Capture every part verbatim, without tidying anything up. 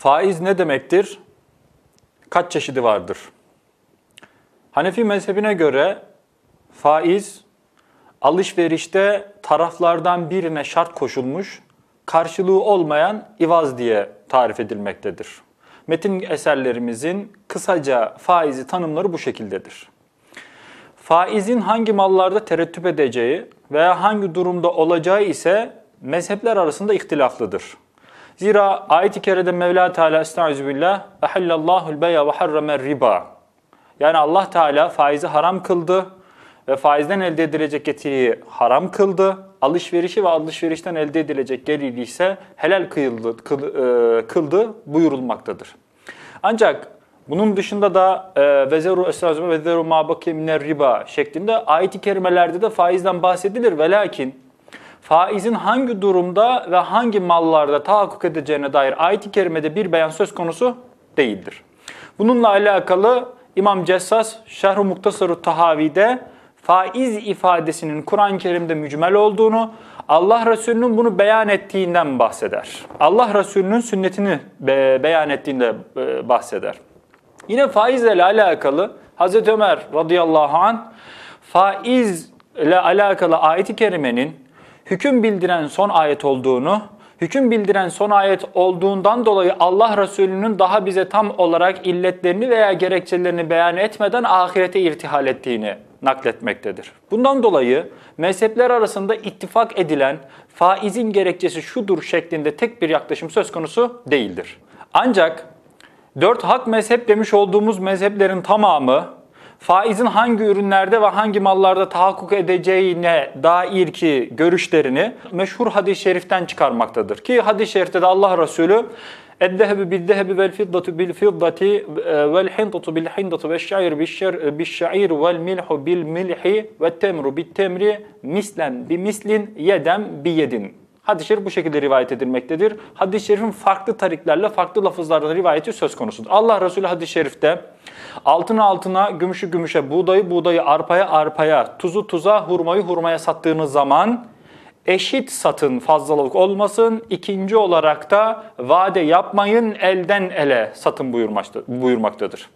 Faiz ne demektir? Kaç çeşidi vardır? Hanefi mezhebine göre faiz, alışverişte taraflardan birine şart koşulmuş, karşılığı olmayan ivaz diye tarif edilmektedir. Metin eserlerimizin kısaca faizi tanımları bu şekildedir. Faizin hangi mallarda terettüp edeceği veya hangi durumda olacağı ise mezhepler arasında ihtilaflıdır. Zira ayet-i kerimede Mevla Teala estağfirullah "Ehallallahu'l bey'a ve harramer riba." Yani Allah Teala faizi haram kıldı ve faizden elde edilecek getiriyi haram kıldı. Alışverişi ve alışverişten elde edilecek geliri ise helal kıldı, kıldı buyurulmaktadır. Ancak bunun dışında da vezeru esrazu ve vezeru ma bakiye miner riba şeklinde ayet-i kerimelerde de faizden bahsedilir ve lakin faizin hangi durumda ve hangi mallarda tahakkuk edeceğine dair ayet-i kerimede bir beyan söz konusu değildir. Bununla alakalı İmam Cessas Şerh-i Muktasar-ı Tahavi'de faiz ifadesinin Kur'an-ı Kerim'de mücmel olduğunu, Allah Resulü'nün bunu beyan ettiğinden bahseder. Allah Resulü'nün sünnetini be beyan ettiğinde e, bahseder. Yine faizle alakalı Hazreti Ömer radıyallahu anh faizle alakalı ayet-i kerimenin hüküm bildiren son ayet olduğunu, hüküm bildiren son ayet olduğundan dolayı Allah Resulü'nün daha bize tam olarak illetlerini veya gerekçelerini beyan etmeden ahirete irtihal ettiğini nakletmektedir. Bundan dolayı mezhepler arasında ittifak edilen faizin gerekçesi şudur şeklinde tek bir yaklaşım söz konusu değildir. Ancak dört hak mezhep demiş olduğumuz mezheplerin tamamı faizin hangi ürünlerde ve hangi mallarda tahakkuk edeceğine dair ki görüşlerini meşhur hadis-i şeriften çıkarmaktadır. Ki hadis-i şerifte de Allah Resulü اَدَّهَبِ بِالدَّهَبِ وَالْفِضَّةُ بِالْفِضَّةِ وَالْحِنْطَةُ بِالْحِنْطَةُ وَالشَّعِيرُ بِالشَّعِيرُ وَالْمِلْحُ بِالْمِلْحِ وَالتَّمْرُ بِالتَّمْرِ مِسْلًا بِمِسْلٍ يَدًا بِيَدٍ. Hadis-i şerif bu şekilde rivayet edilmektedir. Hadis-i şerifin farklı tariklerle, farklı lafızlarla rivayeti söz konusudur. Allah Resulü hadis-i şerifte altını altına, gümüşü gümüşe, buğdayı buğdayı, arpaya arpaya, tuzu tuza, hurmayı hurmaya sattığınız zaman eşit satın, fazlalık olmasın. İkinci olarak da vade yapmayın, elden ele satın buyurmaktadır.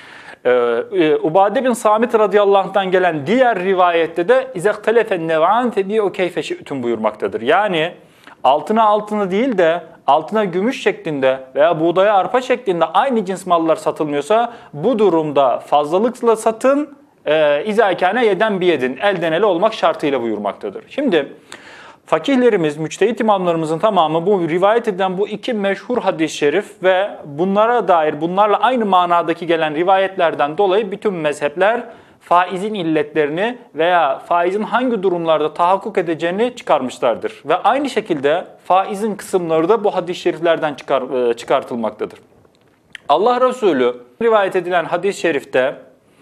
Ee, Ubade bin Samit radıyallahu anh'tan gelen diğer rivayette de İzektelefen nev'an febi'u keyfe şi'tun buyurmaktadır. Yani altına altını değil de altına gümüş şeklinde veya buğdaya arpa şeklinde aynı cins mallar satılmıyorsa bu durumda fazlalıkla satın, e, izâkâne yeden biyedin, elden ele olmak şartıyla buyurmaktadır. Şimdi fakihlerimiz, müçtehit imamlarımızın tamamı bu rivayet edilen bu iki meşhur hadis-i şerif ve bunlara dair, bunlarla aynı manadaki gelen rivayetlerden dolayı bütün mezhepler faizin illetlerini veya faizin hangi durumlarda tahakkuk edeceğini çıkarmışlardır. Ve aynı şekilde faizin kısımları da bu hadis-i şeriflerden çıkar, çıkartılmaktadır. Allah Resulü rivayet edilen hadis-i şerifte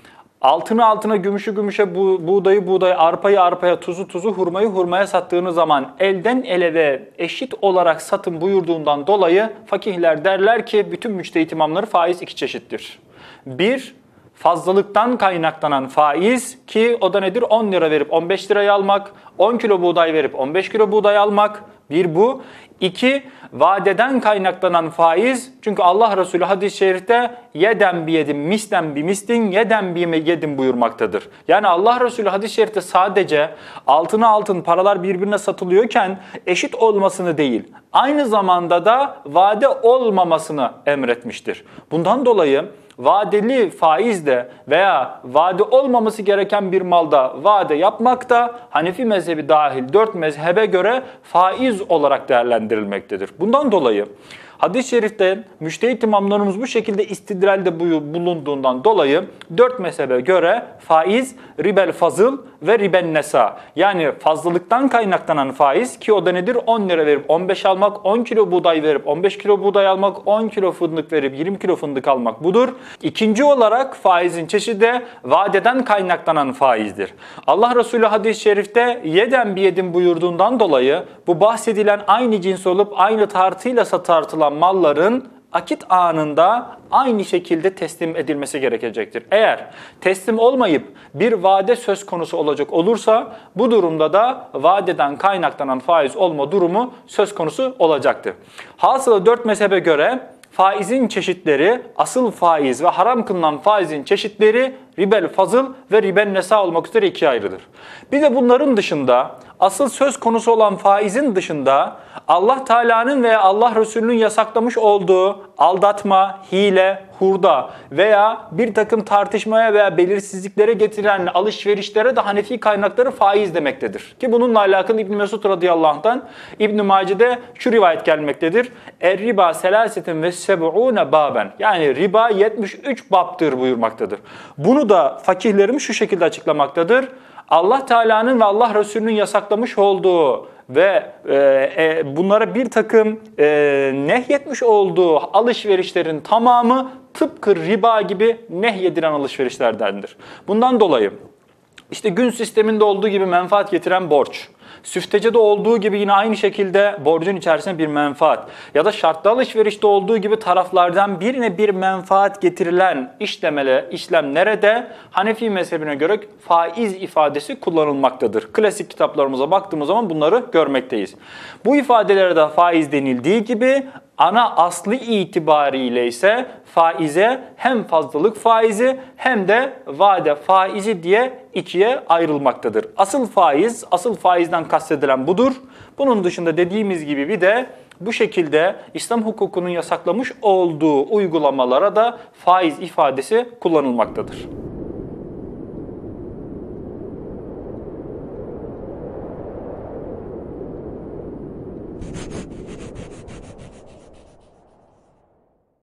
altını altına, gümüşü gümüşe, bu, buğdayı buğdaya, arpayı arpaya, tuzu tuzu, hurmayı hurmaya sattığınız zaman elden ele ve eşit olarak satın buyurduğundan dolayı fakihler derler ki bütün müçtehit imamları faiz iki çeşittir. Bir, fazlalıktan kaynaklanan faiz ki o da nedir? on lira verip on beş liraya almak, on kilo buğday verip on beş kilo buğday almak. Bir bu. İki, vadeden kaynaklanan faiz. Çünkü Allah Resulü hadis-i şerifte yeden bi yedim, mislen bi mislin, yeden bi yedim buyurmaktadır. Yani Allah Resulü hadis-i şerifte sadece altına altın paralar birbirine satılıyorken eşit olmasını değil, aynı zamanda da vade olmamasını emretmiştir. Bundan dolayı vadeli faizde veya vade olmaması gereken bir malda vade yapmak da Hanefi mezhebi dahil dört mezhebe göre faiz olarak değerlendirilmektedir. Bundan dolayı hadis-i şerifte müçtehit imamlarımız bu şekilde istidralde bulunduğundan dolayı dört mezhebe göre faiz ribel fazıl ve riben nesa. Yani fazlalıktan kaynaklanan faiz ki o da nedir? on lira verip on beş almak, on kilo buğday verip on beş kilo buğday almak, on kilo fındık verip yirmi kilo fındık almak budur. İkinci olarak faizin çeşidi vadeden kaynaklanan faizdir. Allah Resulü hadis-i şerifte yeden bi yedin buyurduğundan dolayı bu bahsedilen aynı cins olup aynı tartıyla satartılan malların akit anında aynı şekilde teslim edilmesi gerekecektir. Eğer teslim olmayıp bir vade söz konusu olacak olursa bu durumda da vadeden kaynaklanan faiz olma durumu söz konusu olacaktır. Hasılı dört mezhebe göre faizin çeşitleri, asıl faiz ve haram kılınan faizin çeşitleri ribel fazıl ve ribel nesa olmak üzere ikiye ayrılır. Bir de bunların dışında, asıl söz konusu olan faizin dışında Allah Teala'nın veya Allah Resulü'nün yasaklamış olduğu aldatma, hile, hurda veya bir takım tartışmaya veya belirsizliklere getiren alışverişlere de Hanefi kaynakları faiz demektedir. Ki bununla alakalı İbn Mesud radıyallahu anh'tan İbn Mace'de şu rivayet gelmektedir. Er riba selasetin ve seb'une baben. Yani riba yetmiş üç baptır buyurmaktadır. Bunu da fakihlerimiz şu şekilde açıklamaktadır. Allah Teala'nın ve Allah Resulü'nün yasaklamış olduğu ve e, e, bunlara bir takım e, nehyetmiş olduğu alışverişlerin tamamı tıpkı riba gibi nehyedilen alışverişlerdendir. Bundan dolayı işte gün sisteminde olduğu gibi menfaat getiren borç, süftecede olduğu gibi yine aynı şekilde borcun içerisinde bir menfaat ya da şartlı alışverişte olduğu gibi taraflardan birine bir menfaat getirilen işlemele, işlemlere de Hanefi mezhebine göre faiz ifadesi kullanılmaktadır. Klasik kitaplarımıza baktığımız zaman bunları görmekteyiz. Bu ifadelere de faiz denildiği gibi ana aslı itibariyle ise faize hem fazlalık faizi hem de vade faizi diye ikiye ayrılmaktadır. Asıl faiz, asıl faizden kastedilen budur. Bunun dışında dediğimiz gibi bir de bu şekilde İslam hukukunun yasaklamış olduğu uygulamalara da faiz ifadesi kullanılmaktadır.